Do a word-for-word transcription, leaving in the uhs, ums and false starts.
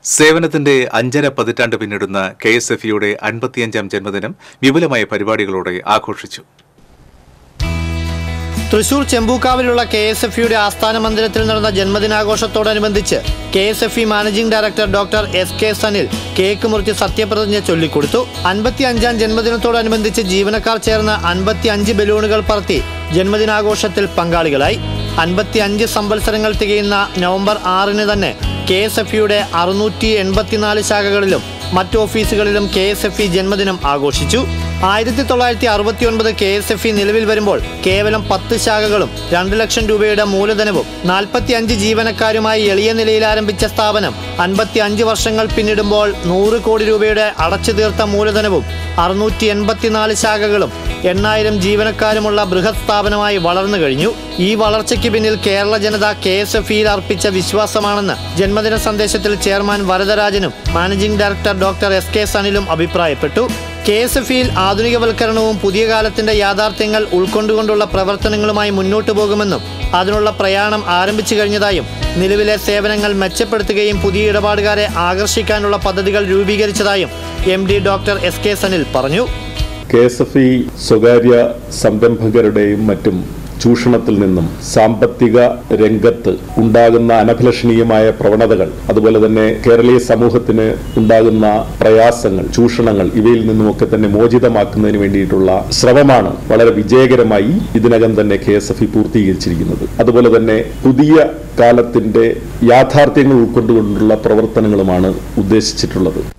സേവനത്തിന്റെ അഞ്ചര പതിറ്റാണ്ട് പിന്നിടുന്ന കെ എസ് എഫ് ഇയുടെ അൻപത്തിയഞ്ചാം ജന്മദിനം വിപുലമായ പരിപാടികളോടെ ആഘോഷിച്ചു. തൃശൂർ ചെമ്പൂക്കാവിലുള്ള കെ എസ് എഫ് ഇയുടെ ആസ്ഥാന മന്ദിരത്തിൽ നടന്ന ജന്മദിനാഘോഷത്തോടനുബന്ധിച്ച് K S F E managing director doctor S K Sanil cake മുറിച്ച് സത്യപ്രതിജ്ഞ ചൊല്ലിക്കൊടുത്തു. അൻപത്തി അഞ്ചാം ജന്മദിനത്തോടനുബന്ധിച്ച് ജീവനക്കാർ ചേർന്ന് അൻപത്തി അഞ്ച് ബലൂണുകൾ പറത്തി ജന്മദിനാഘോഷത്തിൽ പങ്കാളികളായി. അൻപത്തി അഞ്ച് സംവത്സരങ്ങൾ തികയുന്ന നവംബർ ആറിന് തന്നെ കെ എസ് എഫ് ഇയുടെ അറുന്നൂറ്റി എൺപത്തിനാല് ശാഖകളിലും മറ്റു ഓഫീസുകളിലും കെ എസ് എഫ് ഇ ജന്മദിനം ആഘോഷിച്ചു. ആയിരത്തി തൊള്ളായിരത്തി അറുപത്തി ഒൻപത് കെ എസ് എഫ് ഇ നിലവിൽ വരുമ്പോൾ കേവലം പത്ത് ശാഖകളും രണ്ട് ലക്ഷം രൂപയുടെ മൂലധനവും നാൽപ്പത്തി അഞ്ച് ജീവനക്കാരുമായി എളിയ നിലയിൽ ആരംഭിച്ച സ്ഥാപനം അൻപത്തി അഞ്ച് വർഷങ്ങൾ പിന്നിടുമ്പോൾ നൂറ് കോടി രൂപയുടെ അടച്ചു തീർത്ത മൂലധനവും അറുന്നൂറ്റി എൺപത്തിനാല് ശാഖകളും എണ്ണായിരം ജീവനക്കാരുമുള്ള ബൃഹത് സ്ഥാപനമായി വളർന്നു കഴിഞ്ഞു. ഈ വളർച്ചയ്ക്ക് പിന്നിൽ കേരള ജനത കെ എസ് എഫ് ഇയിൽ അർപ്പിച്ച വിശ്വാസമാണെന്ന് ജന്മദിന സന്ദേശത്തിൽ ചെയർമാൻ വരദരാജനും managing director doctor S K സനിലും അഭിപ്രായപ്പെട്ടു. കെ എസ് എഫ് ഇയിൽ ആധുനികവൽക്കരണവും പുതിയ കാലത്തിന്റെ യാഥാർത്ഥ്യങ്ങൾ ഉൾക്കൊണ്ടുകൊണ്ടുള്ള പ്രവർത്തനങ്ങളുമായി മുന്നോട്ടു പോകുമെന്നും അതിനുള്ള പ്രയാണം ആരംഭിച്ചു കഴിഞ്ഞതായും നിലവിലെ സേവനങ്ങൾ മെച്ചപ്പെടുത്തുകയും പുതിയ ഇടപാടുകാരെ ആകർഷിക്കാനുള്ള പദ്ധതികൾ രൂപീകരിച്ചതായും M D doctor S K Sanil പറഞ്ഞു. കെ എസ് എഫ് ഇ സ്വകാര്യ സംരംഭകരുടെയും മറ്റും ചൂഷണത്തിൽ നിന്നും സാമ്പത്തിക രംഗത്ത് ഉണ്ടാകുന്ന അനഭിലഷണീയമായ പ്രവണതകൾ, അതുപോലെ തന്നെ കേരളീയ സമൂഹത്തിന് ഉണ്ടാകുന്ന പ്രയാസങ്ങൾ, ചൂഷണങ്ങൾ ഇവയിൽ നിന്നുമൊക്കെ തന്നെ മോചിതമാക്കുന്നതിന് വേണ്ടിയിട്ടുള്ള ശ്രമമാണ് വളരെ വിജയകരമായി ഇതിനകം തന്നെ കെ എസ് എഫ് ഇ പൂർത്തീകരിച്ചിരിക്കുന്നത്. അതുപോലെ തന്നെ പുതിയ കാലത്തിന്റെ യാഥാർത്ഥ്യങ്ങൾ ഉൾക്കൊണ്ടുകൊണ്ടുള്ള പ്രവർത്തനങ്ങളുമാണ് ഉദ്ദേശിച്ചിട്ടുള്ളത്.